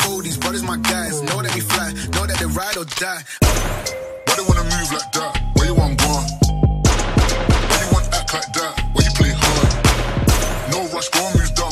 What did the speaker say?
know these brothers my guys. Know that they fly, know that they ride or die. Why they wanna move like that? Where you want gone? Why you want act like that? Why you play hard? No rush, go and move down.